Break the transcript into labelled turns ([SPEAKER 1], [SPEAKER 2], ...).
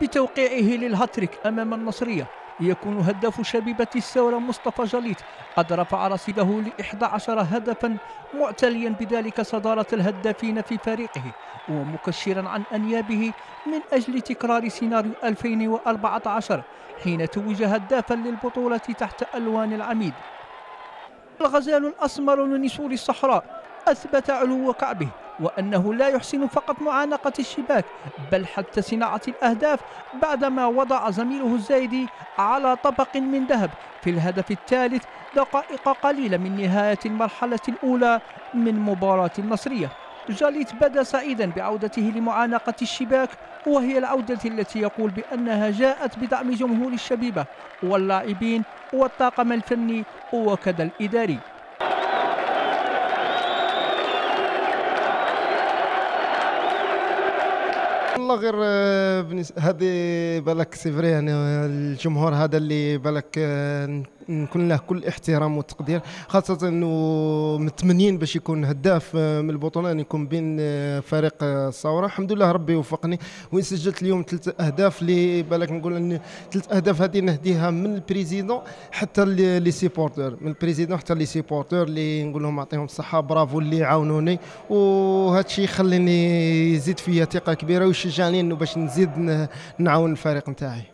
[SPEAKER 1] بتوقيعه للهاتريك أمام النصرية يكون هداف شبيبة الثورة مصطفى جليت قد رفع رصيده ل 11 هدفا، معتليا بذلك صدارة الهدافين في فريقه، ومكشرا عن أنيابه من أجل تكرار سيناريو 2014 حين توج هدافا للبطولة تحت ألوان العميد. الغزال الأسمر من نسور الصحراء أثبت علو كعبه، وأنه لا يحسن فقط معانقة الشباك بل حتى صناعة الأهداف، بعدما وضع زميله الزايدي على طبق من ذهب في الهدف الثالث دقائق قليلة من نهاية المرحلة الأولى من مباراة النصرية. جاليت بدا سعيدا بعودته لمعانقة الشباك، وهي العودة التي يقول بأنها جاءت بدعم جمهور الشبيبة واللاعبين والطاقم الفني وكذا الإداري.
[SPEAKER 2] والله غير هذه بالك سيفري، يعني الجمهور هذا اللي بالك نكون له كل احترام وتقدير، خاصة انه متمنين باش يكون هداف من البطولة، يعني يكون بين فريق الثورة. الحمد لله ربي وفقني وين سجلت اليوم 3 أهداف اللي بالك نقول ان 3 أهداف هذه نهديها من البريزيدون حتى لي سيبورتور، من البريزيدون حتى لي سيبورتور اللي نقول لهم يعطيهم الصحة، برافو اللي عاونوني، وهذا الشيء يخليني يزيد فيا ثقة كبيرة ويشجعني انه باش نزيد نعاون الفريق نتاعي.